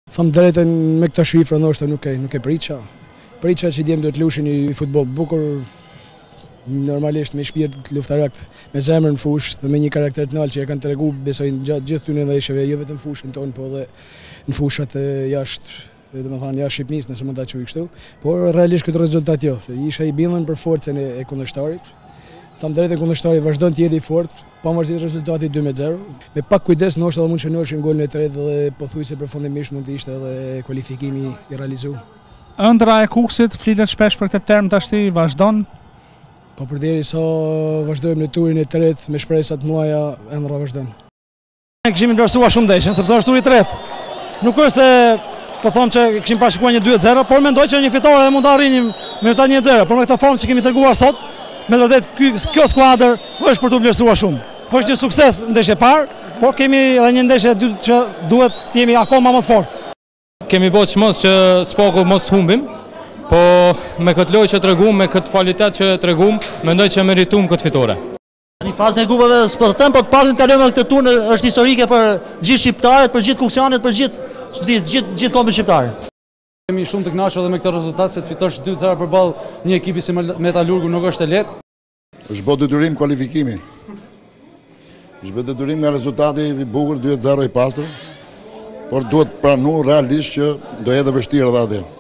Tham drejtën me këta shifra ndoshta nuk e pritësha. Pritësha që djem do të lushin një futboll bukur, normalisht me shpirt luftarak, me zemër në fushë dhe me një karakter të lartë që e kanë treguar besoj gjatë gjithë këtyre ndeshjeve, jo vetëm fushën tonë, po edhe në fushat e jashtë, domethënë jashtë Shqipërisë, nëse mund ta quaj kështu. Por realisht këtë rezultat jo, se isha i bindën për forcën e kundërshtarit. Tham drejtë kundërshtari vazhdon të jetë i fortë, pavarësisht rezultatit 2-0. Me pak kujdes ndoshta do mund të shënoheshin golin e tretë dhe pothuajse përfundimisht mund të ishte edhe kualifikimi i realizuar. Ëndra e Kukësit flitet shpesh për këtë term tashti, vazhdon. Po përderisa vazhdojmë në turin e tretë me shpresa të mëdha, ëndra vazhdon. Ne kishim vlerësuar shumë ndeshjen sepse është turi i tretë. Nuk është se po them që kishim parashikuar një 2-0, por mendoj që një fitore dhe mund të arrinim me rezultat 1-0, por me këtë formë që kemi treguar sot, me vërtet kjo skuadër është për të vlerësuar shumë. Po është një sukses ndeshje parë, por kemi edhe një ndeshje dytë që duhet të jemi akoma më të fortë. Kemi bërë çmos që spaku mos të humbim, po me këtë lojë që tregum, me këtë kvalitet që tregum, mendoj që meritum këtë fitore. Në fazën e grupeve, s'po të them, po të paktën kalojmë këtë turn është historike për gjithë shqiptarët, për gjithë kuksianët, për gjithë kombin shqiptar. Jemi shumë të kënaqur edhe me këtë rezultat, se të fitosh 2-0 përballë një ekipi si Metallurgu nuk është e lehtë. Është bë detyrim kualifikimi. Është bë detyrim nga rezultati i bukur 2-0 i pastër, por duhet pranu realisht që do jetë vështirë edhe atë.